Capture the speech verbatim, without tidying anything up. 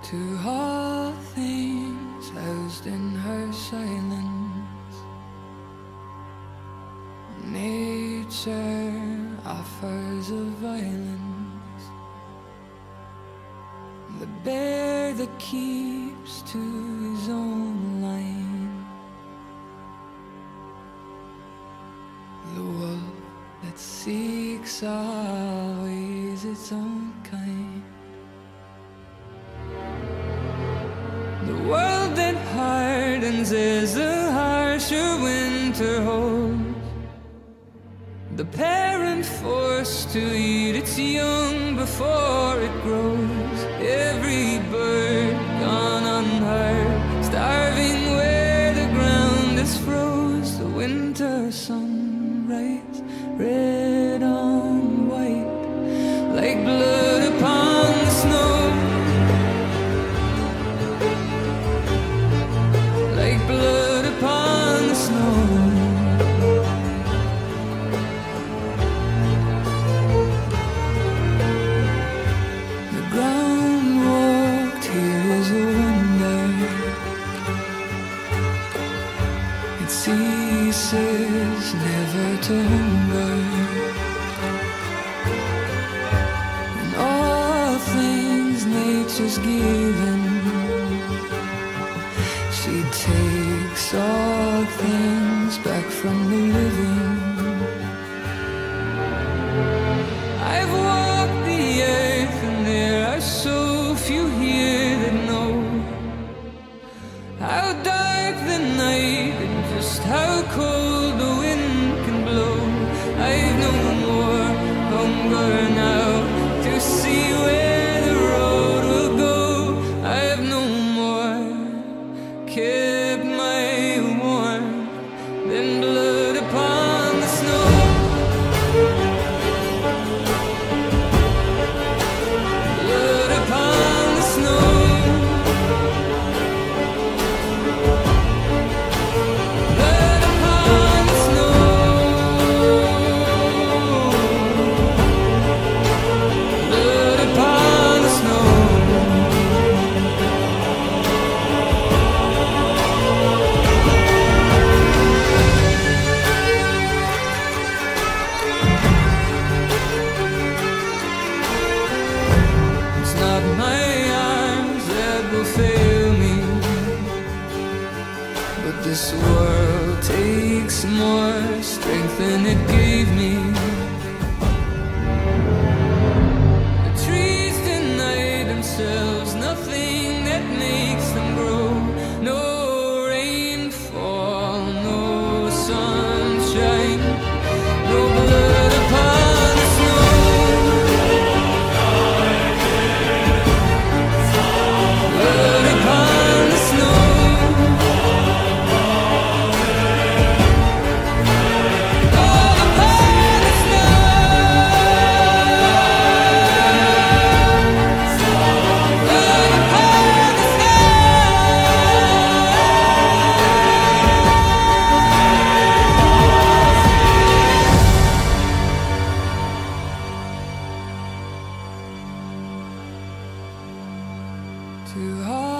To all things housed in her silence, nature offers a violence, the bear that keeps to his own line, the wolf that seeks always its own kind. The world that hardens as a harsher winter holds, the parent forced to eat its young before it grows. Every bird gone unheard, starving where the ground is froze. The winter sunrise, red on white, like blood upon the snow. Blood upon the snow. The ground walked here is a wonder. It ceases never to hunger. And all things nature's given, she takes all things back from the living. I've walked the earth and there are so few here that know how dark the night and just how cold the wind can blow. I've no more hunger now to see where the road will go. I've no kept my warmth, then blood upon the snow. Blood upon the snow. Blood upon the snow. Blood upon the snow. This world takes more strength than it gave me. The trees deny themselves nothing that makes them grow. No rainfall, no sunshine, no blood upon the snow. Blood upon the snow. To